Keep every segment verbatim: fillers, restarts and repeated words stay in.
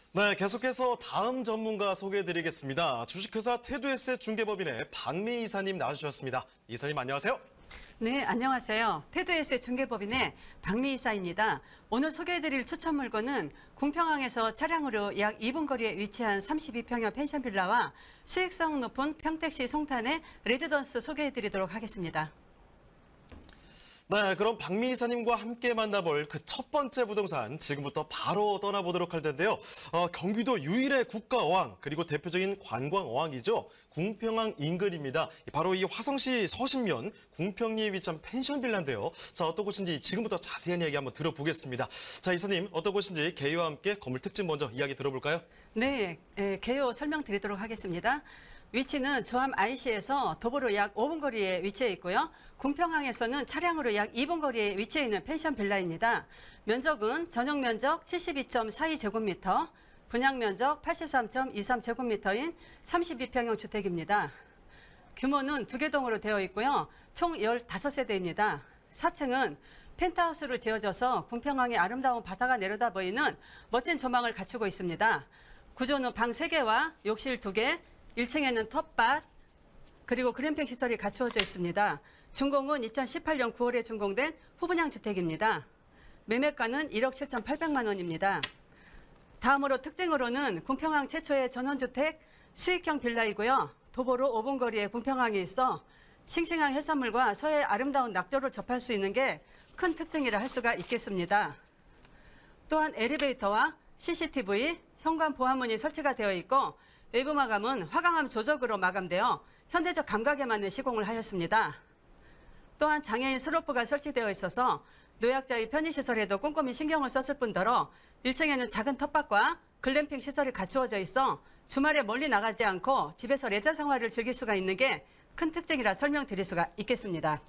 네, 계속해서 다음 전문가 소개해드리겠습니다. 주식회사 테두에셋 중개법인의 박미 이사님 나와주셨습니다. 이사님 안녕하세요. 네, 안녕하세요. 테두에셋 중개법인의 박미 이사입니다. 오늘 소개해드릴 추천 물건은 궁평항에서 차량으로 약 이 분 거리에 위치한 삼십이 평형 펜션 빌라와 수익성 높은 평택시 송탄의 레지던스 소개해드리도록 하겠습니다. 네, 그럼 박미 이사님과 함께 만나볼 그 첫 번째 부동산 지금부터 바로 떠나보도록 할 텐데요. 어, 경기도 유일의 국가어항 그리고 대표적인 관광어항이죠. 궁평항 인근입니다. 바로 이 화성시 서신면 궁평리에 위치한 펜션 빌라인데요. 자, 어떤 곳인지 지금부터 자세한 이야기 한번 들어보겠습니다. 자, 이사님 어떤 곳인지 개요와 함께 건물 특징 먼저 이야기 들어볼까요? 네, 에, 개요 설명드리도록 하겠습니다. 위치는 조암 아이씨에서 도보로 약 오 분 거리에 위치해 있고요. 궁평항에서는 차량으로 약 이 분 거리에 위치해 있는 펜션 빌라입니다. 면적은 전용 면적 칠십이 점 사이 제곱미터, 분양 면적 팔십삼 점 이삼 제곱미터인 삼십이 평형 주택입니다. 규모는 두 개 동으로 되어 있고요. 총 열다섯 세대입니다. 사 층은 펜트하우스로 지어져서 궁평항의 아름다운 바다가 내려다 보이는 멋진 조망을 갖추고 있습니다. 구조는 방 세 개와 욕실 두 개, 일 층에는 텃밭, 그리고 그램핑 시설이 갖추어져 있습니다. 준공은 이천십팔 년 구월에 준공된 후분양 주택입니다. 매매가는 일억 칠천팔백만 원입니다. 다음으로 특징으로는 궁평항 최초의 전원주택 수익형 빌라이고요. 도보로 오 분 거리에 궁평항이 있어 싱싱한 해산물과 서해의 아름다운 낙조를 접할 수 있는 게 큰 특징이라 할 수가 있겠습니다. 또한 엘리베이터와 씨씨티비, 현관 보안문이 설치가 되어 있고 외부 마감은 화강암 조적으로 마감되어 현대적 감각에 맞는 시공을 하였습니다. 또한 장애인 슬로프가 설치되어 있어서 노약자의 편의시설에도 꼼꼼히 신경을 썼을 뿐더러 일 층에는 작은 텃밭과 글램핑 시설이 갖추어져 있어 주말에 멀리 나가지 않고 집에서 레저 생활을 즐길 수가 있는 게 큰 특징이라 설명드릴 수가 있겠습니다.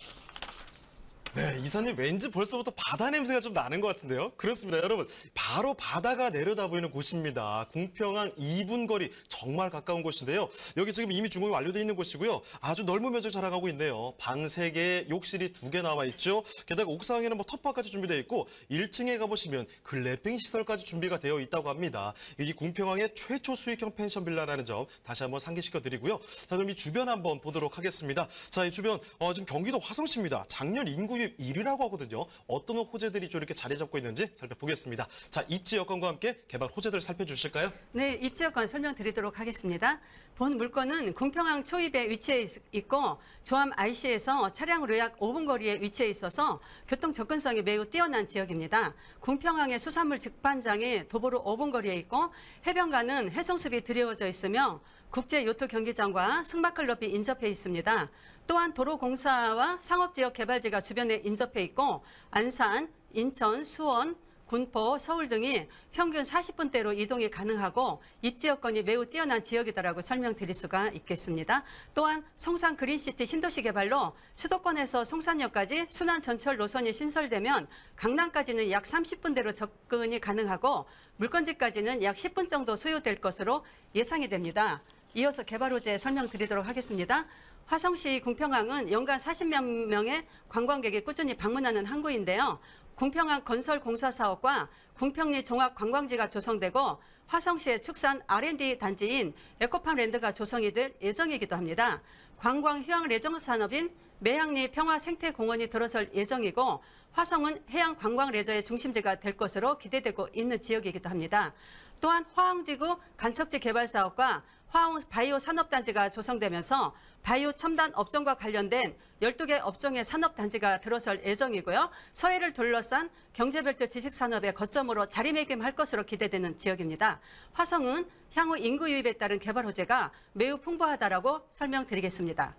네, 이사님 왠지 벌써부터 바다 냄새가 좀 나는 것 같은데요. 그렇습니다. 여러분, 바로 바다가 내려다 보이는 곳입니다. 궁평항 이 분 거리, 정말 가까운 곳인데요. 여기 지금 이미 준공이 완료되어 있는 곳이고요. 아주 넓은 면적 자라가고 있네요. 방 세 개, 욕실이 두 개 나와 있죠. 게다가 옥상에는 뭐 텃밭까지 준비되어 있고 일 층에 가보시면 글램핑 시설까지 준비가 되어 있다고 합니다. 이 궁평항의 최초 수익형 펜션 빌라라는 점 다시 한번 상기시켜 드리고요. 자, 그럼 이 주변 한번 보도록 하겠습니다. 자, 이 주변 어, 지금 경기도 화성시입니다. 작년 인구 일 위라고 하거든요. 어떤 호재들이 좀 이렇게 자리 잡고 있는지 살펴보겠습니다. 자, 입지 여건과 함께 개발 호재들 살펴주실까요? 네, 입지 여건 설명드리도록 하겠습니다. 본 물건은 궁평항 초입에 위치해 있고 조암 아이씨에서 차량으로 약 오 분 거리에 위치해 있어서 교통 접근성이 매우 뛰어난 지역입니다. 궁평항의 수산물 직판장이 도보로 오 분 거리에 있고 해변가는 해송숲이 드리워져 있으며 국제 요트 경기장과 승마클럽이 인접해 있습니다. 또한 도로공사와 상업지역 개발지가 주변에 인접해 있고 안산, 인천, 수원, 군포, 서울 등이 평균 사십 분대로 이동이 가능하고 입지 여건이 매우 뛰어난 지역이다라고 설명드릴 수가 있겠습니다. 또한 송산 그린시티 신도시 개발로 수도권에서 송산역까지 순환 전철 노선이 신설되면 강남까지는 약 삼십 분대로 접근이 가능하고 물건지까지는 약 십 분 정도 소요될 것으로 예상이 됩니다. 이어서 개발 호재 설명드리도록 하겠습니다. 화성시 궁평항은 연간 사십여 명의 관광객이 꾸준히 방문하는 항구인데요. 궁평항 건설 공사 사업과 궁평리 종합관광지가 조성되고 화성시의 축산 알 앤 디 단지인 에코팜랜드가 조성이 될 예정이기도 합니다. 관광 휴양 레저 산업인 매양리 평화생태공원이 들어설 예정이고 화성은 해양 관광 레저의 중심지가 될 것으로 기대되고 있는 지역이기도 합니다. 또한 화흥지구 간척지 개발 사업과 화흥 바이오 산업단지가 조성되면서 바이오 첨단 업종과 관련된 열두 개 업종의 산업단지가 들어설 예정이고요. 서해를 둘러싼 경제벨트 지식산업의 거점으로 자리매김할 것으로 기대되는 지역입니다. 화성은 향후 인구 유입에 따른 개발 호재가 매우 풍부하다라고 설명드리겠습니다.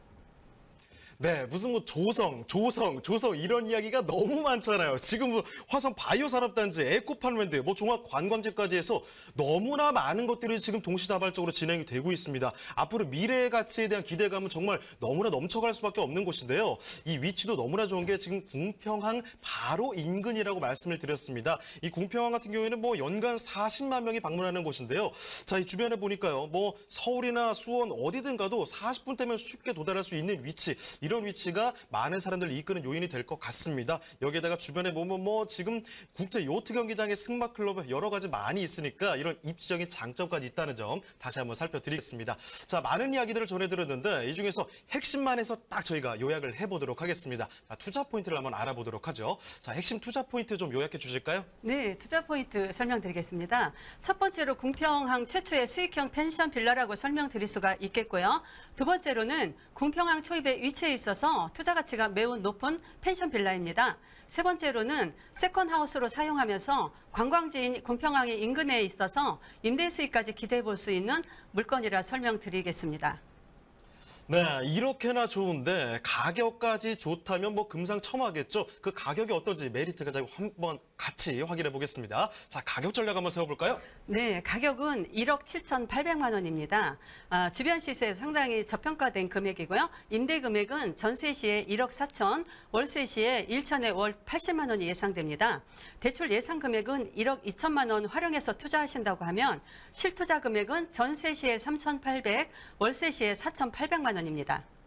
네, 무슨 뭐 조성, 조성, 조성 이런 이야기가 너무 많잖아요. 지금 뭐 화성 바이오산업단지, 에코팜랜드, 뭐 종합관광지까지 해서 너무나 많은 것들이 지금 동시다발적으로 진행이 되고 있습니다. 앞으로 미래의 가치에 대한 기대감은 정말 너무나 넘쳐갈 수밖에 없는 곳인데요. 이 위치도 너무나 좋은 게 지금 궁평항 바로 인근이라고 말씀을 드렸습니다. 이 궁평항 같은 경우에는 뭐 연간 사십만 명이 방문하는 곳인데요. 자, 이 주변에 보니까요. 뭐 서울이나 수원 어디든 가도 사십 분 대면 쉽게 도달할 수 있는 위치, 이런 위치가 많은 사람들을 이끄는 요인이 될 것 같습니다. 여기에다가 주변에 보면 뭐 지금 국제 요트 경기장의 승마 클럽 여러 가지 많이 있으니까 이런 입지적인 장점까지 있다는 점 다시 한번 살펴드리겠습니다. 자, 많은 이야기들을 전해드렸는데 이 중에서 핵심만 해서 딱 저희가 요약을 해보도록 하겠습니다. 자, 투자 포인트를 한번 알아보도록 하죠. 자, 핵심 투자 포인트 좀 요약해 주실까요? 네, 투자 포인트 설명드리겠습니다. 첫 번째로 궁평항 최초의 수익형 펜션 빌라라고 설명드릴 수가 있겠고요. 두 번째로는 궁평항 초입에 위치해 있어서 투자 가치가 매우 높은 펜션 빌라입니다. 세 번째로는 세컨하우스로 사용하면서 관광지인 궁평항이 인근에 있어서 임대 수익까지 기대해 볼 수 있는 물건이라 설명드리겠습니다. 네, 이렇게나 좋은데 가격까지 좋다면 뭐 금상첨화겠죠. 그 가격이 어떤지 메리트가 한번 같이 확인해 보겠습니다. 자, 가격 전략 한번 세워볼까요? 네, 가격은 일억 칠천팔백만 원입니다. 아, 주변 시세에 상당히 저평가된 금액이고요. 임대 금액은 전세 시에 일억 사천, 월세 시에 일천에 월 팔십만 원이 예상됩니다. 대출 예상 금액은 일억 이천만 원 활용해서 투자하신다고 하면 실투자 금액은 전세 시에 삼천팔백, 월세 시에 사천팔백만 원입니다.